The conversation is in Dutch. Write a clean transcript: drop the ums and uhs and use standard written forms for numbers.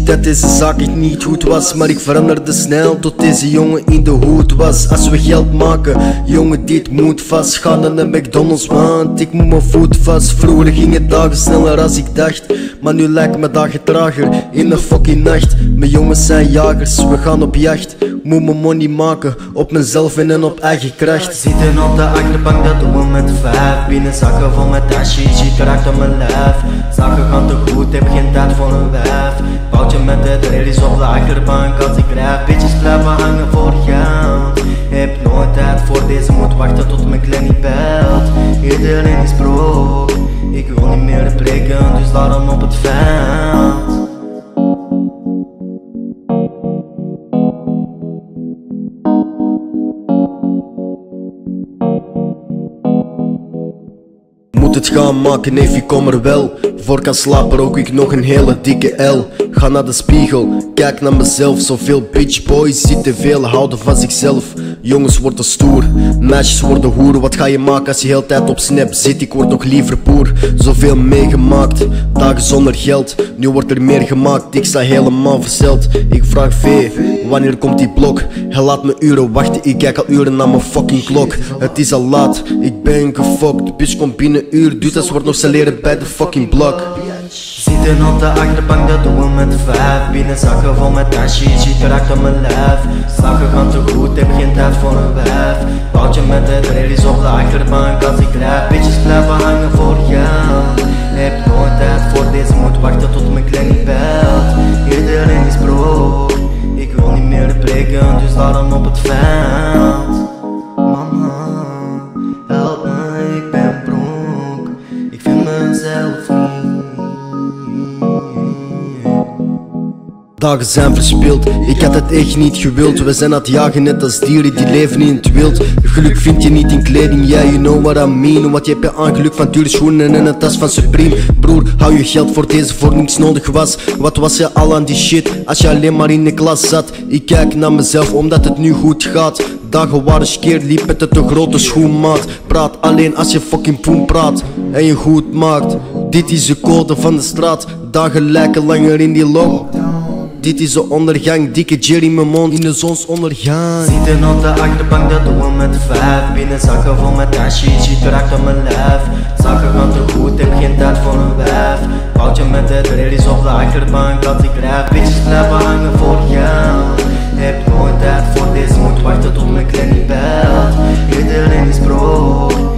ziek dat deze zaak echt niet goed was, maar ik veranderde snel tot deze jongen in de hoed was. Als we geld maken, jongen dit moet vast. Ga naar de McDonald's want ik moet mijn voet vast. Vroeger gingen dagen sneller als ik dacht, maar nu lijkt mijn dagen trager in de fucking nacht. Mijn jongens zijn jagers, we gaan op jacht. Moet mijn money maken op mezelf en op eigen kracht. Zitten op de achterbank, dat doen we met 5. Binnen zakken vol met hashish, shit raakt op mijn lijf. Zaken gaan te goed, heb geen tijd voor een wijf. Boutje met de trailies op de achterbank als ik rijf. Bitches blijven hangen voor geld. Heb nooit tijd voor deze, moet wachten tot mijn klein niet belt. Iedereen is broke, ik wil niet meer breken, dus daarom op het veld. Moet het gaan maken, neef, ik kom er wel. Voor kan slapen rook ik nog een hele dikke L. Ga naar de spiegel, kijk naar mezelf. Zoveel bitch boys zitten veel, houden van zichzelf. Jongens worden stoer, meisjes worden hoer. Wat ga je maken als je heel tijd op snap zit? Ik word nog liever boer. Zoveel meegemaakt, dagen zonder geld. Nu wordt er meer gemaakt, ik sta helemaal verzeld. Ik vraag V, wanneer komt die blok? Hij laat me uren wachten, ik kijk al uren naar mijn fucking klok. Het is al laat, ik ben gefokt. Bitch komt binnen uur, duurt als wordt nog saleren bij de fucking blok. Zitten op de achterbank, dat doen we met 5. Binnen zakken vol met hashish, shit raakt op mijn lijf. Zaken gaan te goed, heb geen tijd voor een wijf. Boutje met de trailies op de achterbank als ik rijf. Bitches blijven hangen voor geld. Heb nooit tijd voor deze, moet wachten tot mijn klein niet belt. Iedereen is broke, ik wil niet meer breken, dus daarom op het veld. Mama, help me, ik ben broke, ik vind mezelf niet. Dagen zijn verspild, ik had het echt niet gewild. We zijn aan het jagen net als dieren die leven in het wild. Geluk vind je niet in kleding, yeah you know what I mean. Wat je hebt aan geluk van dure schoenen en een tas van Supreme. Broer, hou je geld voor deze voor niks nodig was. Wat was je al aan die shit als je alleen maar in de klas zat? Ik kijk naar mezelf omdat het nu goed gaat. Dagen waren skeer, liep met de te grote schoenmaat. Praat alleen als je fucking poen praat en je goed maakt. Dit is de code van de straat, dagen lijken langer in die log. Dit is de ondergang, dikke Jerry in mijn mond in de zonsondergang. Zitten op de achterbank, dat doen we met 5. Binnen zakken vol met hashish, shit raakt op mijn lijf. Zaken gaan te goed, heb geen tijd voor een wijf. Boutje met de trailies op de achterbank als ik rijf. Bitches blijven hangen voor geld. Heb nooit tijd voor deze, moet wachten tot mijn klein niet belt. Iedereen is broke,